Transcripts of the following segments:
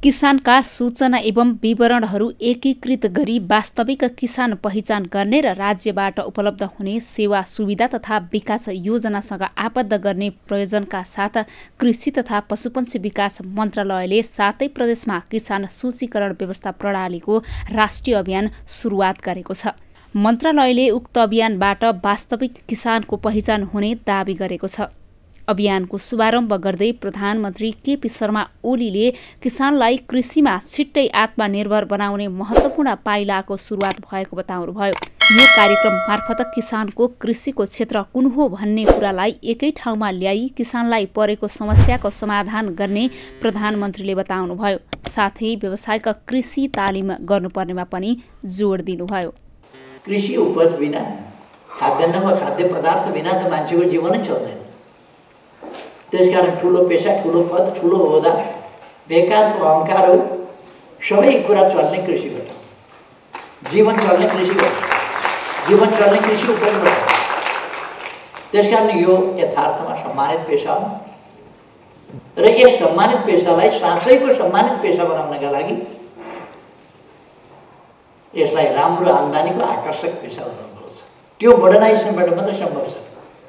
किसानका सूचना एवं विवरणहरू एकीकृत गरी वास्तविक किसान पहिचान गर्ने र राज्यबाट उपलब्ध हुने सेवा सुविधा तथा विकास योजनासँग आबद्ध गर्ने प्रयोजनका साथ कृषि तथा पशुपन्छी विकास मन्त्रालयले 7 प्रदेशमा किसान सूचीकरण व्यवस्था प्रणालीको राष्ट्रिय अभियान सुरुवात गरेको छ। मन्त्रालयले उक्त अभियानबाट वास्तविक किसानको पहिचान हुने दावी गरेको छ। अभियानको शुभारम्भ गर्दै प्रधानमन्त्री केपी शर्मा ओलीले किसानलाई कृषिमा छिट्टै आत्मनिर्भर बनाउने महत्त्वपूर्ण पाइलाको सुरुवात भएको बताउनुभयो। यो कार्यक्रम मार्फत किसानको कृषिको क्षेत्र कुन हो भन्ने कुरालाई एकै ठाउँमा ल्याई किसानलाई परेको समस्याको समाधान गर्ने प्रधानमन्त्रीले बताउनुभयो। साथै व्यावसायिक कृषि तालिम गर्नुपर्नेमा पनि जोड दिनुभयो। कृषि उपज बिना, खाद्यान्न वा खाद्य पदार्थ बिना त मान्छेको जीवनै चल्दैन। त्यसकारण ठुलो पेसा, ठुलो पद, ठुलो होदा, बेकारको अहङ्कार हो। सबै कुरा चल्ने कृषिबाट, जीवन चल्ने कृषिबाट, जीवन चल्ने कृषि उपजबाट। त्यसकारण यो यथार्थमा सम्मानित पेसा हो र यस सम्मानित पेसालाई साँच्चैको सम्मानित पेसा बनाउनका लागि यसलाई राम्रो आम्दानीको आकर्षक पेसा बनाउनुपर्छ। त्यो मोडर्नाइजेसनबाट मात्रै सम्भव छ,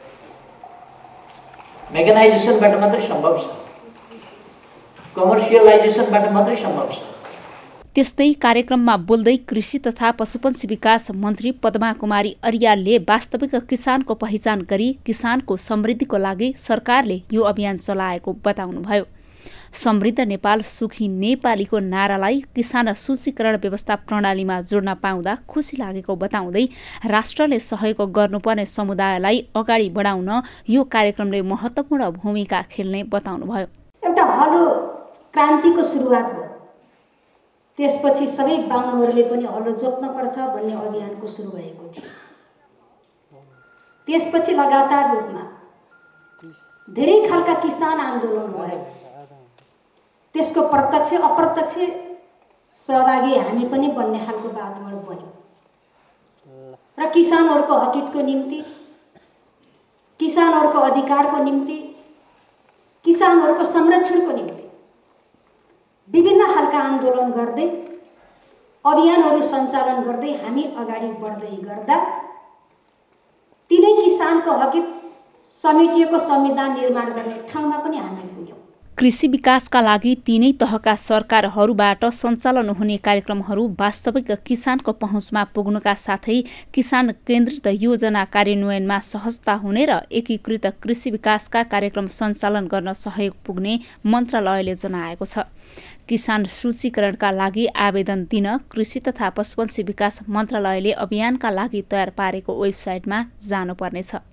मेकानाइजेसनबाट मात्रै सम्भव छ, कमर्सियलाइजेसनबाट मात्रै सम्भव छ। त्यस्तै कार्यक्रममा बोल्दै कृषि तथा पशुपन्छी विकास मन्त्री पद्मा कुमारी अर्यालले वास्तविक किसानको पहिचान गरी किसानको समृद्धिको लागि सरकारले यो अभियान चलाएको बताउनुभयो। समृद्ध नेपाल सुखी नेपालीको नारालाई किसान सूचीकरण व्यवस्था प्रणालीमा जोड्न पाउँदा खुसी लागेको बताउँदै राष्ट्रले सहयोग गर्नुपर्ने समुदायलाई अगाडि बढाउन यो कार्यक्रमले महत्त्वपूर्ण भूमिका खेल्ने बताउनुभयो। एउटा हलो क्रान्तिको सुरुवात भयो। त्यसपछि सबै बाहुनहरूले पनि हलो जोत्नुपर्छ भन्ने अभियानको सुरु भएको थियो। त्यसपछि लगातार रूपमा धेरै खालका किसान आन्दोलन भयो। त्यसको प्रत्यक्ष अप्रत्यक्ष सहभागी हामी पनि बन्ने खालको वातावरण बन्यो र किसानहरूको हकको निम्ति, किसानहरूको अधिकारको निम्ति, किसानहरूको संरक्षणको निम्ति विभिन्न खालका आन्दोलन गर्दै, अभियानहरू सञ्चालन गर्दै हामी अगाडि बढ्दै गर्दा तिनै किसानको हक समेटिएको संविधान निर्माण गर्ने ठाउँमा पनि हामी पुग्यौँ। कृषि विकासका लागि तीनै तहका सरकारहरूबाट सञ्चालन हुने कार्यक्रमहरू वास्तविक किसानको पहुँचमा पुग्नुका साथै किसान केन्द्रित योजना कार्यान्वयनमा सहजता हुने र एकीकृत कृषि विकासका कार्यक्रम सञ्चालन गर्न सहयोग पुग्ने मन्त्रालयले जनाएको छ। किसान सूचीकरणका लागि आवेदन दिन कृषि तथा पशुपन्छी विकास मन्त्रालयले अभियानका लागि तयार पारेको वेबसाइटमा जानुपर्नेछ।